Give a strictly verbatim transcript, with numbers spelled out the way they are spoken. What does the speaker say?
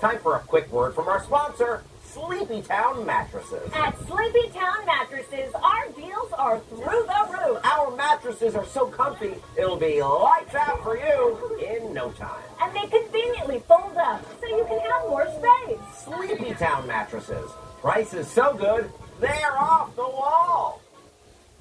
time for a quick word from our sponsor, Sleepytown Mattresses. At Sleepytown Mattresses, our deals are through the roof. Our mattresses are so comfy, it'll be lights out for you in no time. And they conveniently fold up, so you can have more space. Sleepytown Mattresses. Price is so good, they're off the wall.